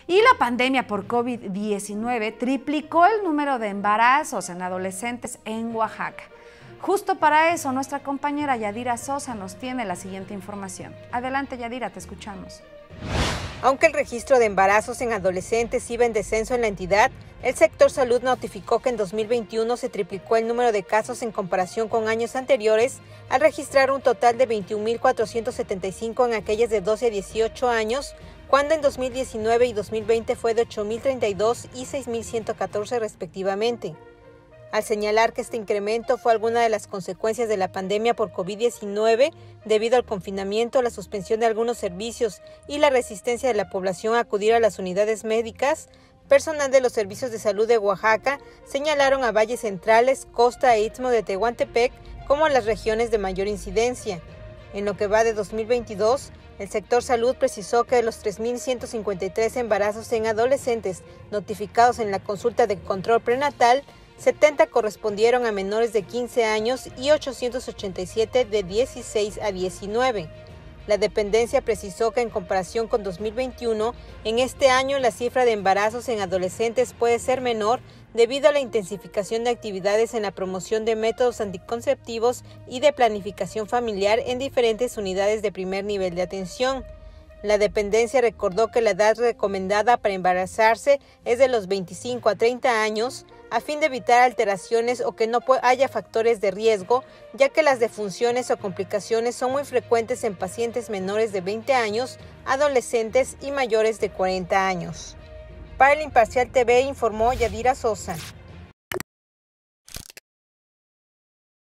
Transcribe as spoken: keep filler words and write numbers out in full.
Y la pandemia por COVID diecinueve triplicó el número de embarazos en adolescentes en Oaxaca. Justo para eso, nuestra compañera Yadira Sosa nos tiene la siguiente información. Adelante, Yadira, te escuchamos. Aunque el registro de embarazos en adolescentes iba en descenso en la entidad, el sector salud notificó que en dos mil veintiuno se triplicó el número de casos en comparación con años anteriores, al registrar un total de veintiún mil cuatrocientos setenta y cinco en aquellas de doce a dieciocho años, cuando en dos mil diecinueve y dos mil veinte fue de ocho mil treinta y dos y seis mil ciento catorce respectivamente. Al señalar que este incremento fue alguna de las consecuencias de la pandemia por COVID diecinueve, debido al confinamiento, la suspensión de algunos servicios y la resistencia de la población a acudir a las unidades médicas, personal de los servicios de salud de Oaxaca señalaron a valles centrales, costa e istmo de Tehuantepec como las regiones de mayor incidencia. En lo que va de dos mil veintidós, el sector salud precisó que de los tres mil ciento cincuenta y tres embarazos en adolescentes notificados en la consulta de control prenatal, setenta correspondieron a menores de quince años y ochocientos ochenta y siete de dieciséis a diecinueve. La dependencia precisó que en comparación con dos mil veintiuno, en este año la cifra de embarazos en adolescentes puede ser menor debido a la intensificación de actividades en la promoción de métodos anticonceptivos y de planificación familiar en diferentes unidades de primer nivel de atención. La dependencia recordó que la edad recomendada para embarazarse es de los veinticinco a treinta años, a fin de evitar alteraciones o que no haya factores de riesgo, ya que las defunciones o complicaciones son muy frecuentes en pacientes menores de veinte años, adolescentes y mayores de cuarenta años. Para el Imparcial T V informó Yadira Sosa.